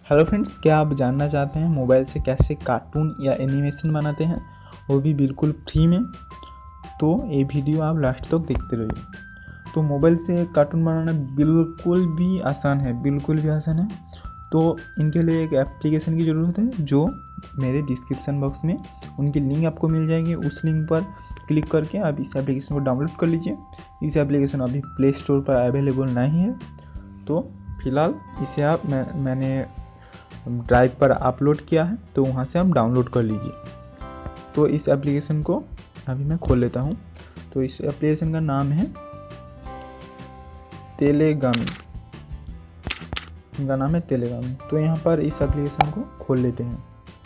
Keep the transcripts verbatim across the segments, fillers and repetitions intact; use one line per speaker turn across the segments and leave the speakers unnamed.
Hello friends, क्या आप जानना चाहते हैं मोबाइल से कैसे कार्टून या एनिमेशन बनाते हैं, वो भी बिल्कुल फ्री में? तो ये वीडियो आप लास्ट तक देखते रहिए। तो मोबाइल से कार्टून बनाना बिल्कुल भी आसान है, बिल्कुल भी आसान है। तो इनके लिए एक एप्लीकेशन की ज़रूरत है, जो मेरे डिस्क्रिप्शन बॉक्स में उनकी लिंक आपको मिल जाएगी। उस लिंक पर क्लिक करके आप इस एप्लीकेशन को डाउनलोड कर लीजिए। इस एप्लीकेशन अभी प्ले स्टोर पर अवेलेबल नहीं है, तो फिलहाल इसे आप मैं मैंने ड्राइव पर अपलोड किया है, तो वहाँ से आप डाउनलोड कर लीजिए। तो इस एप्लीकेशन को अभी मैं खोल लेता हूँ। तो इस एप्लीकेशन का नाम है तेलेगामी, इनका नाम है तेलेगामी। तो यहाँ पर इस एप्लीकेशन को खोल लेते हैं।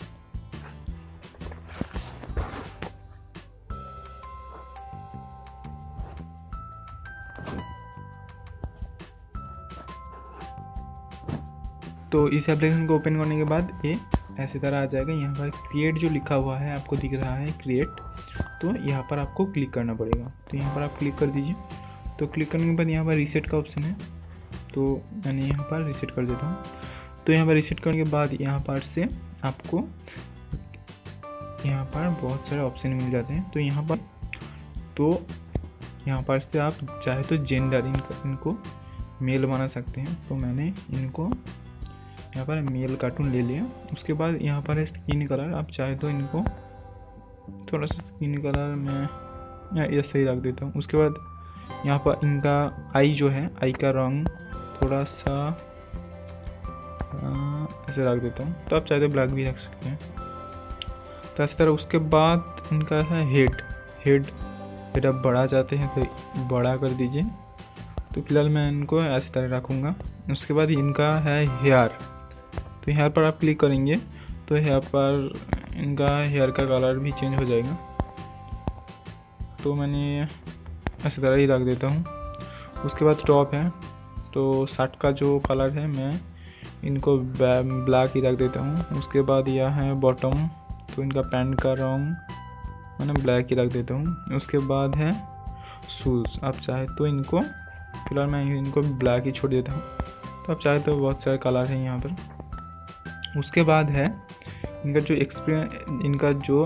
तो इस एप्लीकेशन को ओपन करने के बाद ये ऐसी तरह आ जाएगा। यहाँ पर क्रिएट जो लिखा हुआ है आपको दिख रहा है, क्रिएट। तो यहाँ पर आपको क्लिक करना पड़ेगा। तो यहाँ पर आप क्लिक कर दीजिए। तो क्लिक करने के बाद यहाँ पर रीसेट का ऑप्शन है, तो मैंने यहाँ पर रीसेट कर देता हूँ। तो यहाँ पर रीसेट करने के बाद यहाँ पर से आपको यहाँ पर बहुत सारे ऑप्शन मिल जाते हैं। तो यहाँ पर तो यहाँ पर से आप चाहे तो जेंडर इनको इनको मेल बना सकते हैं। तो मैंने इनको यहाँ पर मेल कार्टून ले लिया। उसके बाद यहाँ पर है स्किन कलर, आप चाहे तो इनको थोड़ा सा स्किन कलर में ये सही रख देता हूँ। उसके बाद यहाँ पर इनका आई जो है, आई का रंग थोड़ा सा ऐसे रख देता हूँ। तो आप चाहे तो ब्लैक भी रख सकते हैं। तो इस तरह उसके बाद इनका है हेड हेड हेड आप बढ़ा चाहते हैं तो बड़ा कर दीजिए। तो फिलहाल मैं इनको ऐसी तरह रखूँगा। उसके बाद इनका है हेयर। तो हेयर पर आप क्लिक करेंगे तो हेयर पर इनका हेयर का कलर भी चेंज हो जाएगा। तो मैंने ऐसी तरह ही रख देता हूँ। उसके बाद टॉप है, तो शर्ट का जो कलर है मैं इनको ब्लैक ही रख देता हूँ। उसके बाद यह है बॉटम, तो इनका पैंट का रंग मैंने ब्लैक ही रख देता हूँ। उसके बाद है शूज़, आप चाहे तो इनको फिलहाल मैं इनको ब्लैक ही छोड़ देता हूँ। तो आप चाहे तो बहुत सारे कलर हैं यहाँ पर। उसके बाद है इनका जो एक्सपीरियंस, इनका जो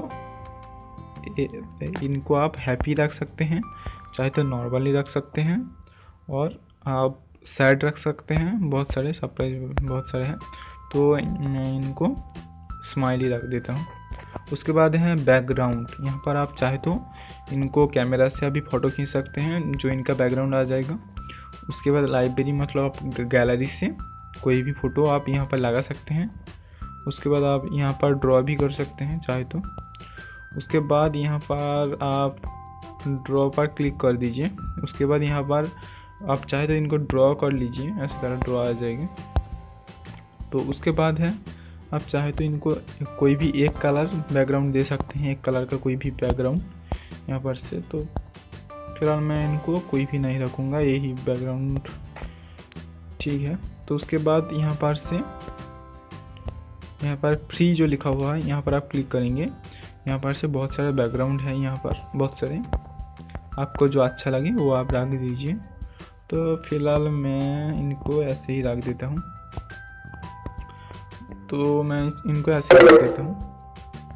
इनको आप हैप्पी रख सकते हैं, चाहे तो नॉर्मली रख सकते हैं, और आप सैड रख सकते हैं। बहुत सारे सरप्राइज बहुत सारे हैं, तो मैं इनको स्माइली रख देता हूँ। उसके बाद है बैकग्राउंड। यहाँ पर आप चाहे तो इनको कैमरा से अभी फ़ोटो खींच सकते हैं, जो इनका बैकग्राउंड आ जाएगा। उसके बाद लाइब्रेरी, मतलब आप गैलरी से कोई भी फ़ोटो आप यहाँ पर लगा सकते हैं। उसके बाद आप यहाँ पर ड्रॉ भी कर सकते हैं चाहे तो। उसके बाद यहाँ पर आप ड्रॉ पर क्लिक कर दीजिए। उसके बाद यहाँ पर आप चाहे तो इनको ड्रॉ कर लीजिए, ऐसी तरह ड्रॉ आ जाएगी। तो उसके बाद है आप चाहे तो इनको कोई भी एक कलर बैकग्राउंड दे सकते हैं, एक कलर का कोई भी बैकग्राउंड यहाँ पर से। तो फिलहाल मैं इनको कोई भी नहीं रखूँगा, यही बैकग्राउंड ठीक है। तो उसके बाद यहाँ पर से यहाँ पर फ्री जो लिखा हुआ है, यहाँ पर आप क्लिक करेंगे। यहाँ पर से बहुत सारे बैकग्राउंड है, यहाँ पर बहुत सारे, आपको जो अच्छा लगे वो आप रख दीजिए। तो फिलहाल मैं इनको ऐसे ही रख देता हूँ। तो मैं इनको ऐसे रख देता हूँ।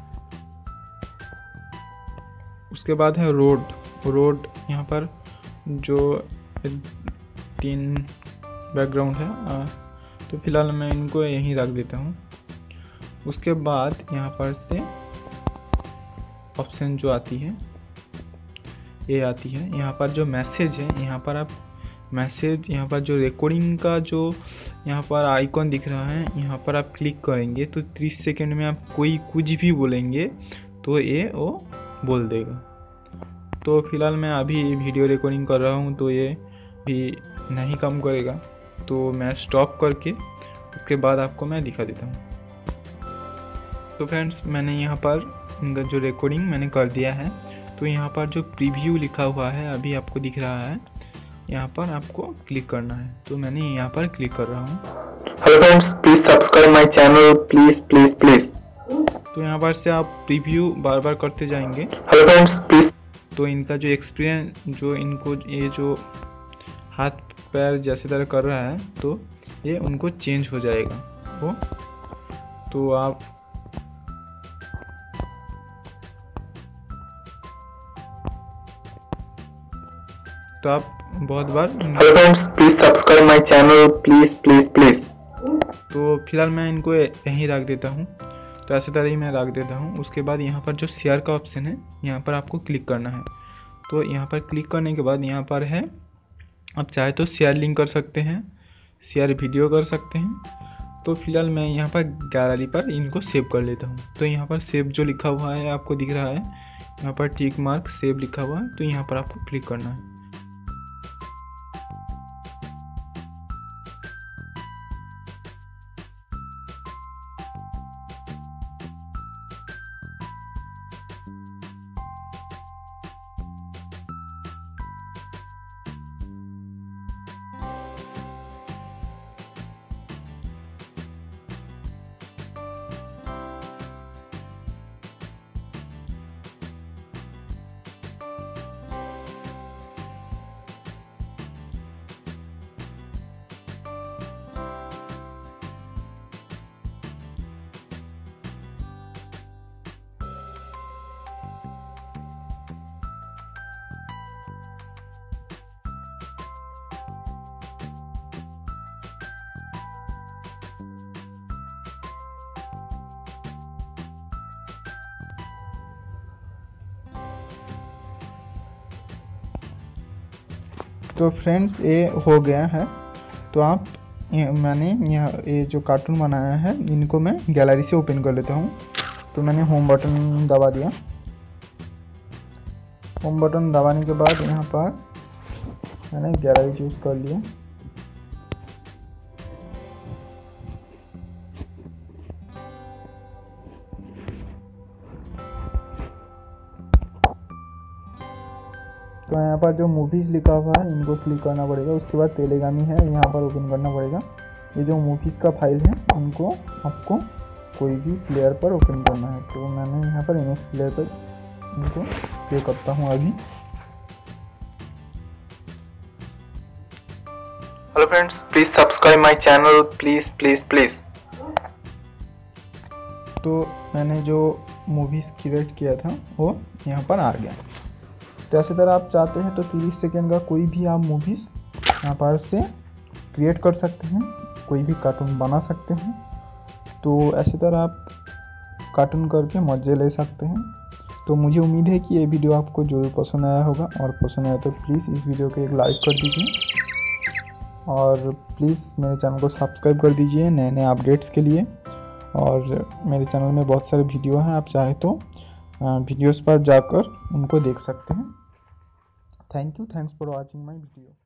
उसके बाद है रोड रोड यहाँ पर जो तीन बैकग्राउंड है, आ, तो फिलहाल मैं इनको यहीं रख देता हूँ। उसके बाद यहाँ पर से ऑप्शन जो आती है ये आती है। यहाँ पर जो मैसेज है, यहाँ पर आप मैसेज, यहाँ पर जो रिकॉर्डिंग का जो यहाँ पर आइकॉन दिख रहा है, यहाँ पर आप क्लिक करेंगे तो तीस सेकंड में आप कोई कुछ भी बोलेंगे तो ये वो बोल देगा। तो फिलहाल मैं अभी वीडियो रिकॉर्डिंग कर रहा हूँ, तो ये भी नहीं काम करेगा। तो मैं स्टॉप करके उसके बाद आपको मैं दिखा देता हूँ। तो फ्रेंड्स, मैंने यहाँ पर इनका जो रिकॉर्डिंग मैंने कर दिया है। तो यहाँ पर जो प्रीव्यू लिखा हुआ है अभी आपको दिख रहा है, यहाँ पर आपको क्लिक करना है। तो मैंने यहाँ पर क्लिक कर रहा हूँ।
Hello friends, please subscribe my channel, please please please.
तो यहाँ पर से आप प्रीव्यू बार बार करते जाएंगे।
Hello friends, please.
तो इनका जो एक्सपीरियंस, जो इनको ये जो हाथ पैर जैसे तरह कर रहा है, तो ये उनको चेंज हो जाएगा, वो तो आप तो आप बहुत बार
hello friends, please subscribe my channel, please please please.
तो फिलहाल मैं इनको यहीं रख देता हूँ। तो ऐसे तरह ही मैं रख देता हूँ। उसके बाद यहाँ पर जो शेयर का ऑप्शन है, यहाँ पर आपको क्लिक करना है। तो यहाँ पर क्लिक करने के बाद यहाँ पर है, आप चाहे तो शेयर लिंक कर सकते हैं, शेयर वीडियो कर सकते हैं। तो फिलहाल मैं यहाँ पर गैलरी पर इनको सेव कर लेता हूँ। तो यहाँ पर सेव जो लिखा हुआ है आपको दिख रहा है, यहाँ पर टिक मार्क सेव लिखा हुआ है, तो यहाँ पर आपको क्लिक करना है। तो फ्रेंड्स ये हो गया है। तो आप ये मैंने यहाँ ये जो कार्टून बनाया है इनको मैं गैलरी से ओपन कर लेता हूँ। तो मैंने होम बटन दबा दिया। होम बटन दबाने के बाद यहाँ पर मैंने गैलरी चूज़ कर लिया। तो यहाँ पर जो मूवीज़ लिखा हुआ है इनको क्लिक करना पड़ेगा। उसके बाद तेलेगामी है यहाँ पर ओपन करना पड़ेगा। ये जो मूवीज़ का फाइल है उनको आपको कोई भी प्लेयर पर ओपन करना है। तो मैंने यहाँ पर एमएक्स प्लेयर पर इनको प्ले करता हूँ अभी।
Hello friends, please subscribe my channel, please please please.
तो मैंने जो मूवीज़ क्रिएट किया था वो यहाँ पर आ गया। तो ऐसे तरह आप चाहते हैं तो तीस सेकेंड का कोई भी आप मूवीज़ यहाँ पर से क्रिएट कर सकते हैं, कोई भी कार्टून बना सकते हैं। तो ऐसे तरह आप कार्टून करके मज़े ले सकते हैं। तो मुझे उम्मीद है कि ये वीडियो आपको ज़रूर पसंद आया होगा, और पसंद आया तो प्लीज़ इस वीडियो को एक लाइक कर दीजिए, और प्लीज़ मेरे चैनल को सब्सक्राइब कर दीजिए नए नए अपडेट्स के लिए। और मेरे चैनल में बहुत सारे वीडियो हैं, आप चाहे तो वीडियोस पर जाकर उनको देख सकते हैं। Thank you, thanks for watching my video.